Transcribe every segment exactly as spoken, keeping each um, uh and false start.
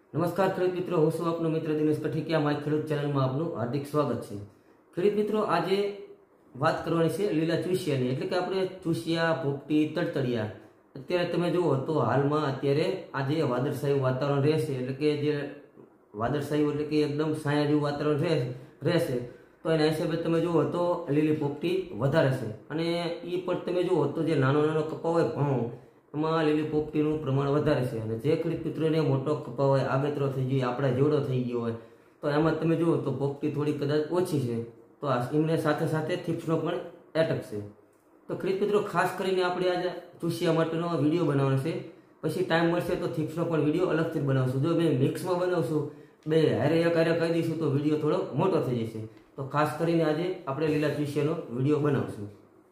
નમસ્કાર ખેડૂત મિત્રો, હું છું આપનો મિત્ર દિનેશ કઠિકિયા. મારી ખેડૂત ચેનલમાં આપનું હાર્દિક સ્વાગત છે. ખેડૂત મિત્રો, આજે વાત કરવાની છે લીલા ચૂસિયાની, એટલે કે આપણે ચૂસિયા, પોપટી, તડતડિયા. અત્યારે તમે જુઓ તો હાલમાં અત્યારે આજે વાદળછાયું વાતાવરણ રહેશે, એટલે કે જે વાદળછાયું એટલે કે એકદમ છાયા જેવું વાતાવરણ રહેશે રહેશે તો એના હિસાબે તમે જુઓ તો લીલી પોપટી વધારે છે. અને એ પણ તમે જુઓ તો જે નાનો નાનો કપા હોય ઘઉં, એમાં લીલી પોપટીનું પ્રમાણ વધારે છે. અને જે ખેડૂત મિત્રોને મોટો કપા હોય, આગેતરો થઈ ગયો, આપણા જેવડો થઈ ગયો હોય, તો એમાં તમે જુઓ તો પોપટી થોડી કદાચ ઓછી છે, તો એમને સાથે સાથે થીપ્સનો પણ એટક છે. તો ખેડૂત મિત્રો, ખાસ કરીને આપણે આજે ચૂસિયા માટેનો વિડીયો બનાવવાનો છે. પછી ટાઈમ મળશે તો થીપ્સનો પણ વિડીયો અલગથી બનાવશું. જો બે મિક્સમાં બનાવશું, બે હારે એક હારે કહી દઈશું તો વિડીયો થોડો મોટો થઈ જશે. તો ખાસ કરીને આજે આપણે લીલા ચૂસિયાનો વિડીયો બનાવશું.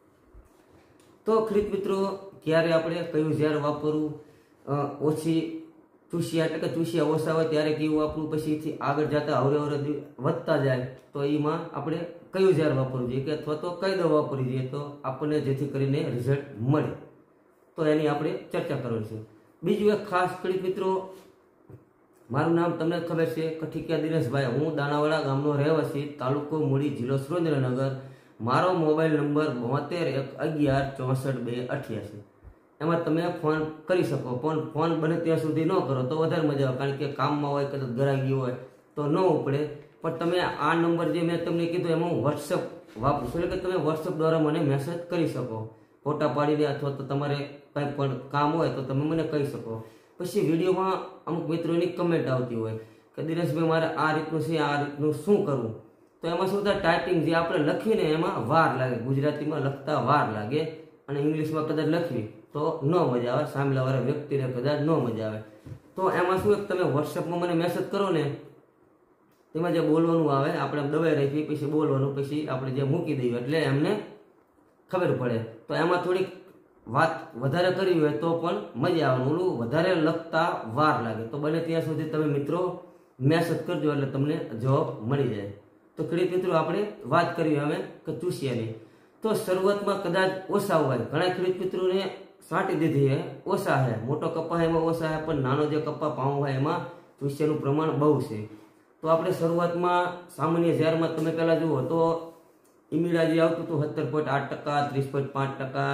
તો ખેડૂત મિત્રો, ક્યારે આપણે કયું ઝેર વાપરવું, ઓછી ચૂસિયા એટલે કે ચૂસિયા ઓછા હોય ત્યારે કેવું વાપરવું, પછીથી આગળ જતા અવરે અવરે વધતા જાય તો એમાં આપણે કયું ઝેર વાપરવું જોઈએ, કે અથવા તો કઈ દવા વાપરવી જોઈએ તો આપણને જેથી કરીને રિઝલ્ટ મળે, તો એની આપણે ચર્ચા કરવાની છે. બીજું એક ખાસ ખેડૂત મિત્રો, મારું નામ તમને ખબર છે, કઠિકિયા દિનેશભાઈ. હું દાણાવાડા ગામનો રહેવાસી, તાલુકો મૂળી, જિલ્લો સુરેન્દ્રનગર. મારો મોબાઈલ નંબર બોતેર એક અગિયાર ચોસઠ બે અઠ્યાસી. એમાં તમે ફોન કરી શકો. પણ ફોન બને ત્યાં સુધી ન કરો તો વધારે મજા આવે, કારણ કે કામમાં હોય, કદાચ ગરાગી હોય તો ન ઉપડે. પણ તમે આ નંબર જે મેં તમને કીધું એમાં હું વોટ્સઅપ વાપરું છું, એટલે કે તમે વોટ્સઅપ દ્વારા મને મેસેજ કરી શકો, ફોટા પાડીને, અથવા તો તમારે કંઈ પણ કામ હોય તો તમે મને કહી શકો. પછી વિડીયોમાં અમુક મિત્રોની કમેન્ટ આવતી હોય કે દિનેશભાઈ મારે આ રીતનું છે, આ રીતનું શું કરવું. તો એમાં શું થાય, ટાઈપિંગ જે આપણે લખીને એમાં વાર લાગે, ગુજરાતીમાં લખતા વાર લાગે, અને ઇંગ્લિશમાં કદાચ લખવી તો ન મજા આવે, સામેલાવાળા વ્યક્તિને કદાચ ન મજા આવે. તો એમાં શું, તમે વોટ્સઅપમાં મને મેસેજ કરો ને, તેમાં જે બોલવાનું આવે, આપણે દબાઈ રાખી પછી બોલવાનું, પછી આપણે જે મૂકી દઈએ એટલે એમને ખબર પડે. તો એમાં થોડીક વાત વધારે કરવી હોય તો પણ મજા આવે, ઓલું વધારે લખતા વાર લાગે. તો બને ત્યાં સુધી તમે મિત્રો મેસેજ કરજો એટલે તમને જવાબ મળી જાય. તો ખેડૂત મિત્રો, આપણે વાત કરીએ હવે કે ચૂસિયાની. તો શરૂઆતમાં કદાચ ઓછા હોય, ઘણા ખેડૂત મિત્રોને છાંટી દીધી હે, ઓછા છે, મોટો કપા એમાં ઓછા છે, પણ નાનો જે કપા પાઉં હોય એમાં ચૂસિયાનું પ્રમાણ બહુ છે. તો આપણે શરૂઆતમાં સામાન્ય ઝેરમાં તમે પહેલાં જુઓ તો ઈમીડા જે આવતું હતું સત્તર પોઈન્ટ આઠ ટકા, ત્રીસ પોઈન્ટ પાંચ ટકા,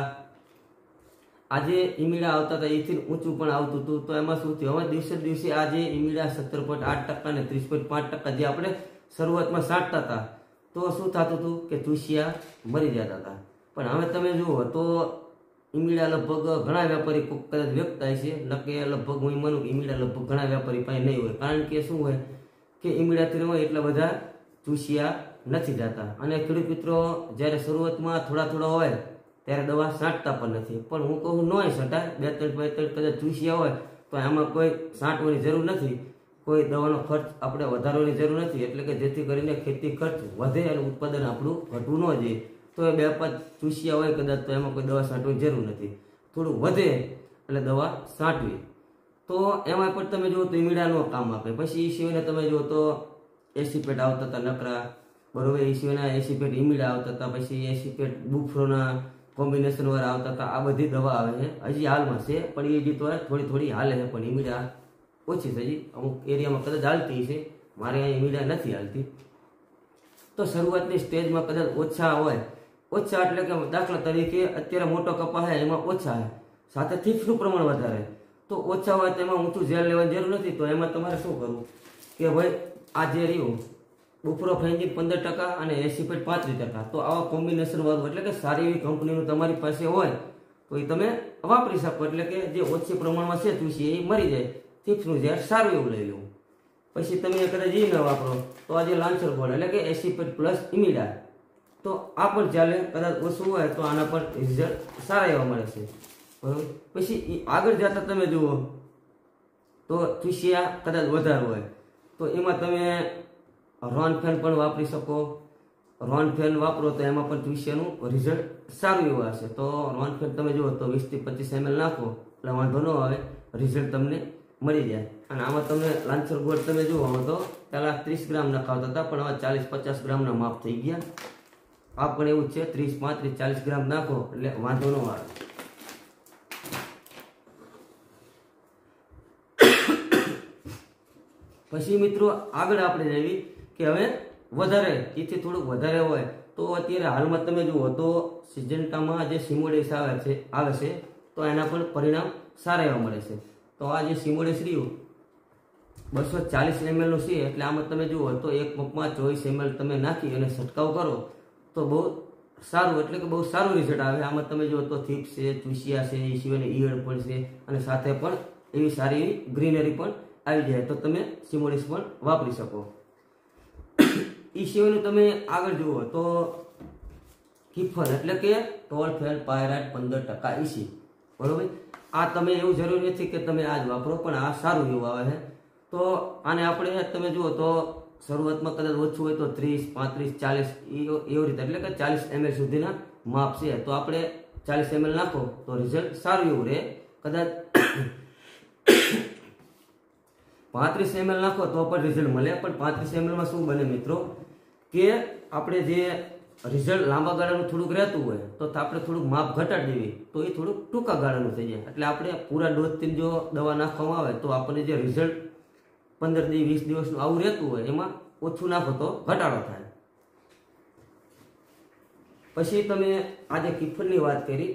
આજે ઈમીડા આવતા હતા એથી ઊંચું પણ આવતું હતું. તો એમાં શું થયું, હવે દિવસે દિવસે આજે ઈમીડા સત્તર પોઈન્ટ આઠ ટકા અને ત્રીસ પોઈન્ટ પાંચ ટકા જે આપણે શરૂઆતમાં છાંટતા હતા, તો શું થતું હતું કે ચૂસિયા મરી જતા હતા. પણ હવે તમે જુઓ તો ઈમીડા લગભગ ઘણા વેપારી કદાચ વ્યક્ત થાય છે, નકે લગભગ હું માનું કે ઈમીડા લગભગ ઘણા વેપારી પાસે નહીં હોય, કારણ કે શું હોય કે ઈમીડાથી ન હોય એટલા બધા ચૂસિયા નથી જતા. અને ખેડૂત મિત્રો જ્યારે શરૂઆતમાં થોડા થોડા હોય ત્યારે દવા છાંટતા પણ નથી. પણ હું કહું નોય છટાય, બે ત્રણ બે ત્રણ કદાચ ચૂસિયા હોય તો એમાં કોઈ છાંટવાની જરૂર નથી, કોઈ દવાનો ખર્ચ આપણે વધારવાની જરૂર નથી, એટલે કે જેથી કરીને ખેતી ખર્ચ વધે અને ઉત્પાદન આપણું ઘટવું ન જોઈએ. તો એ બે પાંચ ચૂસિયા હોય કદાચ તો એમાં કોઈ દવા છાંટવાની જરૂર નથી, થોડું વધે એટલે દવા છાંટવી. તો એમાં પણ તમે જુઓ તો ઈમીડાનું કામ આપે. પછી એ સિવાયના તમે જુઓ તો એસીપેટ આવતા હતા નકરા, બરોબર, એ સિવાયના એસીપેટ ઈમીડા આવતા હતા, પછી એસીપેટ બુફ્રોના કોમ્બિનેશન વાળા આવતા હતા. આ બધી દવા આવે છે, હજી હાલમાં છે, પણ એ હજી તો થોડી થોડી હાલે છે, પણ ઈમીડા ઓછી છે. હજી અમુક એરિયામાં કદાચ હાલતી છે, મારે અહીંયા ઈમીડા નથી હાલતી. તો શરૂઆતની સ્ટેજમાં કદાચ ઓછા હોય, ઓછા એટલે કે દાખલા તરીકે અત્યારે મોટો કપા છે એમાં ઓછા છે, સાથે થીપ્સનું પ્રમાણ વધારે, તો ઓછા હોય તો એમાં ઊંચું ઝેર લેવાની જરૂર નથી. તો એમાં તમારે શું કરવું કે ભાઈ આ જે રહ્યું બુફ્રો ફેન્જિન પંદર ટકા અને એસીપેટ પાંત્રીસ ટકા, તો આવા કોમ્બિનેશન વાળું એટલે કે સારી એવી કંપનીનું તમારી પાસે હોય તો એ તમે વાપરી શકો, એટલે કે જે ઓછી પ્રમાણમાં છે ચૂસી એ મરી જાય, થીપ્સનું ઝેર સારું એવું લઈ લેવું. પછી તમે કદાચ એ ન વાપરો તો આજે લાન્સર ગોલ્ડ એટલે કે એસીપેટ પ્લસ ઈમીડા, તો આ પણ ચાલે. કદાચ ઓછું હોય તો આના પર રિઝલ્ટ સારા એવા મળે છે, બરાબર. પછી આગળ જતા તમે જુઓ તો ચૂસિયા કદાચ વધારે હોય તો એમાં તમે રોનફેન પણ વાપરી શકો. રોનફેન વાપરો તો એમાં પણ ચૂસિયાનું રિઝલ્ટ સારું એવું હશે. તો રોનફેન તમે જુઓ તો વીસથી પચીસ એમએલ નાખો એટલે વાંધો ન આવે, રિઝલ્ટ તમને મળી જાય. અને આમાં તમે લાન્સર ગોલ્ડ તમે જુઓ, આમાં તો પહેલાં ત્રીસ ગ્રામ નખાવતા હતા, પણ હવે ચાલીસ પચાસ ગ્રામના માપ થઈ ગયા. આ પણ એવું છે, ત્રીસ પાંત્રીસ ચાલીસ ગ્રામ નાખો એટલે વાંધો ન આવે. પછી મિત્રો આગળ આપણે જઈએ કે હવે વધારે એથી થોડુંક વધારે હોય તો અત્યારે હાલમાં તમે જુઓ તો સિજન્ટામાં જે સિમોડેસ આવે છે આવે છે તો એના પણ પરિણામ સારા એવા મળે છે. તો આ જે સિમોડેસ રહ્યું બસો ચાલીસ એમએલ નું છે, એટલે આમાં તમે જુઓ તો એક પંપમાં ચોવીસ એમએલ તમે નાખી અને છંટકાવ કરો તો બહુ સારું, એટલે કે બહુ સારું રિઝલ્ટ આવે. આમાં તમે જુઓ તો થીપ્સ છે, ચૂસિયા છે, એ સિવાયની ઈયળ પણ છે અને સાથે પણ એવી સારી એવી ગ્રીનરી પણ આવી જાય તો તમે સિમોડેસ પણ વાપરી શકો. એ સિવાયનું તમે આગળ જુઓ તો કિફર એટલે કે ટોલફેલ પાયરાઇટ પંદર ટકા ઈસી, બરોબર. આ તમે એવું જરૂરી નથી કે તમે આ જ વાપરો, પણ આ સારું એવું આવે છે. તો આને આપણે તમે જુઓ તો શરૂઆતમાં કદાચ ઓછું હોય તો ત્રીસ પાંત્રીસ ચાલીસ એવી રીતે, એટલે કે ચાલીસ એમએલ સુધીના માપ છે. તો આપણે ચાલીસ એમએલ નાખો તો રિઝલ્ટ સારું એવું રહે. કદાચ પાંત્રીસ એમએલ નાખો તો પણ રિઝલ્ટ મળે, પણ પાંત્રીસ એમએલમાં શું બને મિત્રો કે આપણે જે રિઝલ્ટ લાંબા ગાળાનું થોડુંક રહેતું હોય તો આપણે થોડુંક માપ ઘટાડી દેવી તો એ થોડુંક ટૂંકા ગાળાનું થઈ જાય. એટલે આપણે પૂરા ડોઝથી જો દવા નાખવામાં આવે તો આપણને જે રિઝલ્ટ પંદર દિવસ વીસ દિવસનું આવું રહેતું હોય એમાં ઓછું નાખો તો ઘટાડો થાય. પછી તમે આજે કિફરની વાત કરી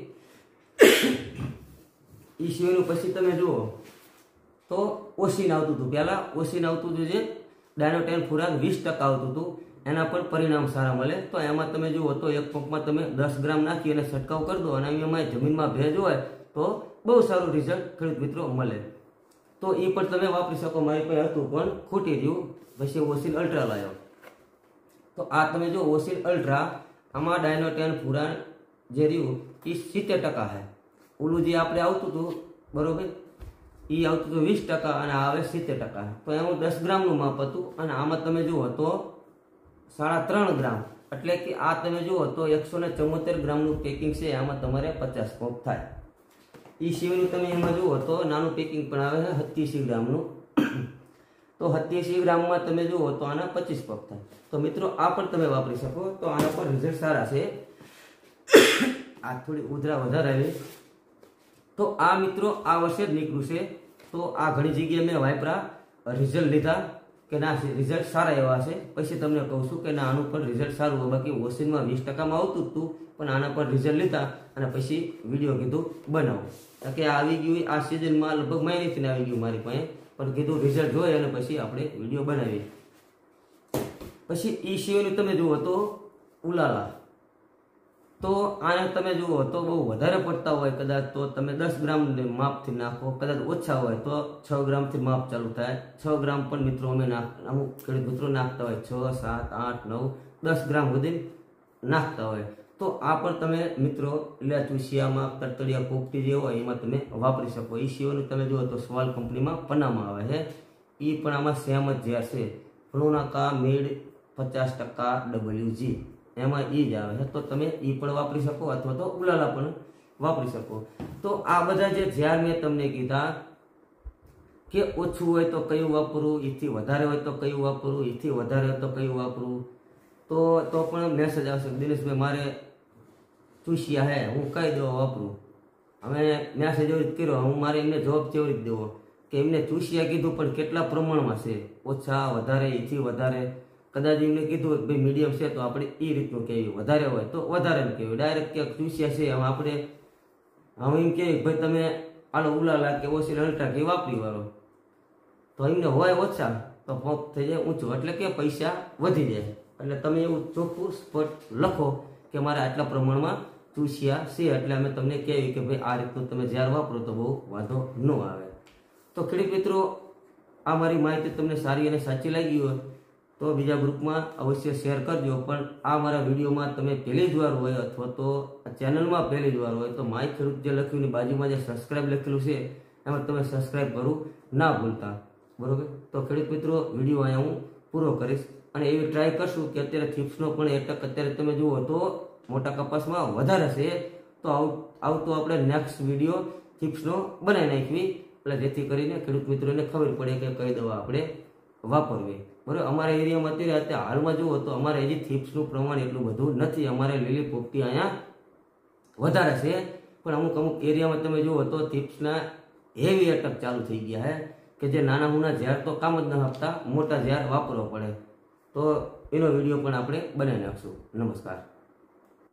એ સિવાયનું પછી તમે જુઓ તો ઓસીન આવતું હતું. પહેલાં ઓસીન આવતું હતું જે ડાયનોટેન ખોરાક વીસ ટકા આવતું હતું, એના પર પરિણામ સારા મળે. તો એમાં તમે જુઓ તો એક પંપમાં તમે દસ ગ્રામ નાખી અને છંટકાવ કરી દો અને એમાં જમીનમાં ભેજ હોય તો બહુ સારું રિઝલ્ટ ખેડૂત મિત્રો મળે. તો એ પણ તમે વાપરી શકો. મારી પાસે હતું પણ ખૂટી રહ્યું, પછી ઓસિલ અલ્ટ્રા લાવ્યો. તો આ તમે જો ઓસિલ અલ્ટ્રા આમાં ડાયનોટેન ફુરાન જે રહ્યું એ સિત્તેર ટકા છે. ઓલું જે આપણે આવતું હતું બરોબર એ આવતું હતું વીસ ટકા અને આવે સિત્તેર ટકા. તો એમાં દસ ગ્રામનું માપ હતું અને આમાં તમે જુઓ તો સાડા ત્રણ ગ્રામ, એટલે કે આ તમે જુઓ તો એકસો ને ચુમ્મોતેર ગ્રામનું પેકિંગ છે. આમાં તમારે પચાસ પંપ થાય. એ સિવાયનું તમે એમાં જુઓ તો નાનું પેકિંગ પણ આવે છે સત્યાસી ગ્રામનું. તો સત્યાસી ગ્રામમાં તમે જુઓ તો આના પચીસ પંપ થાય. તો મિત્રો આ પણ તમે વાપરી શકો. તો આના પર રિઝલ્ટ સારા છે. આ થોડી ઉધરા વધારે આવી. તો આ મિત્રો આ વર્ષે જ નીકળ્યું છે. તો આ ઘણી જગ્યાએ મેં વાપરા રિઝલ્ટ લીધા કે ના રિઝલ્ટ સારા એવા છે. પછી તમને કહું છું કે ના આનું પણ રિઝલ્ટ સારું હોય. બાકી ઓસિનમાં વીસ ટકામાં આવતું જ હતું, પણ આના પર રિઝલ્ટ લીધા અને પછી વિડીયો કીધું બનાવો કે આવી ગયું. આ સિઝનમાં લગભગ મહિનેથી આવી ગયું મારી પાસે, પણ કીધું રિઝલ્ટ જોઈએ અને પછી આપણે વિડીયો બનાવીએ. પછી એ સિવાયનું તમે જુઓ તો ઉલાલા. તો આને તમે જુઓ તો બહુ વધારે પડતા હોય કદાચ તો તમે દસ ગ્રામ માપથી નાખો, કદાચ ઓછા હોય તો છ ગ્રામથી માપ ચાલુ થાય. છ ગ્રામ પણ મિત્રો અમે નાખ અમુક ખેડૂત મિત્રો નાખતા હોય, છ સાત આઠ નવ દસ ગ્રામ સુધી નાખતા હોય. તો આ પણ તમે મિત્રો લીલા ચૂસિયામાં તડતડિયા પોપટી જે હોય એમાં તમે વાપરી શકો. એ સિવાયનું તમે જુઓ તો સ્વાલ કંપનીમાં પનામાં આવે છે. એ પણ આમાં સેમ જ ઝેર છે. ફ્લોનાકા મેડ પચાસ ટકા ડબલ્યુ જી એમાં એ જ આવે છે. તો તમે એ પણ વાપરી શકો અથવા તો ઉલાલા પણ વાપરી શકો. તો આ બધા જે ઝેર મેં તમને કીધા કે ઓછું હોય તો કયું વાપરવું, એથી વધારે હોય તો કયું વાપરવું, એથી વધારે હોય તો કયું વાપરવું, તો તો પણ મેસેજ આવશે દિનેશભાઈ મારે ચૂસિયા હે હું કઈ દવા વાપરું. હવે મેસેજ એવી જ કર્યો, હું મારે એમને જવાબ કેવી રીતે દેવો કે એમને ચૂસિયા કીધું પણ કેટલા પ્રમાણમાં છે, ઓછા વધારે એથી વધારે. કદાચ એમને કીધું કે ભાઈ મીડિયમ છે તો આપણે એ રીતનું કહેવી, વધારે હોય તો વધારે કહેવી. ડાયરેક્ટ ક્યાંક ચૂસિયા છે હવે આપણે હવે એમ કહેવી ભાઈ તમે આનો ઉલાલા કે ઓછી અલ્ટ્રા કે વાપરી વાળો, તો એમને હોય ઓછા તો પંપ થઈ જાય ઊંચું, એટલે કે પૈસા વધી જાય. એટલે તમે એવું ચોખ્ખું સ્પષ્ટ લખો કે મારે આટલા પ્રમાણમાં ચૂસિયા છે, એટલે અમે તમને કહેવી કે ભાઈ આ રીતનું તમે જ્યારે વાપરો તો બહુ વાંધો ન આવે. તો ખેડૂત મિત્રો આ મારી માહિતી તમને સારી અને સાચી લાગી હોય તો બીજા ગ્રુપમાં અવશ્ય શેર કરજો. પણ આ મારા વિડીયોમાં તમે પહેલી જ વાર હોય અથવા તો ચેનલમાં પહેલી જ વાર હોય તો માય ખેડૂત જે લખ્યું ની બાજુમાં જે સબસ્ક્રાઇબ લખેલું છે એમાં તમે સબસ્ક્રાઇબ કરવું ના ભૂલતા, બરોબર. તો ખેડૂત મિત્રો વિડીયો અહીંયા હું પૂરો કરીશ અને એવી ટ્રાય કરશું કે અત્યારે થીપ્સનો પણ એટક અત્યારે તમે જુઓ તો મોટા કપાસમાં વધારે છે. તો આવતો આપણે નેક્સ્ટ વિડીયો થીપ્સનો બનાવી નાખવી, એટલે જેથી કરીને ખેડૂત મિત્રોને ખબર પડે કે કઈ દવા આપણે વાપરવી, બરાબર. અમારા એરિયામાં અત્યારે અત્યારે હાલમાં જુઓ તો અમારે હજી થીપ્સનું પ્રમાણ એટલું બધું નથી. અમારે લીલી પોપટી અહીંયા વધારે છે, પણ અમુક અમુક એરિયામાં તમે જુઓ તો થીપ્સના હેવી અટક ચાલુ થઈ ગયા છે. કે જે નાના હુના ઝાડ તો કામ જ ન આપતા, મોટા ઝાડ વાપરવા પડે, તો એનો વિડીયો પણ આપણે બનાવી નાખશું. નમસ્કાર.